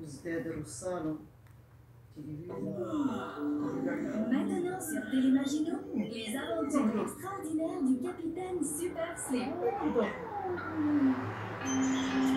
ازداد الصالون télévision. Maintenant sur Télémaginot, les aventures extraordinaires du capitaine Super Slip.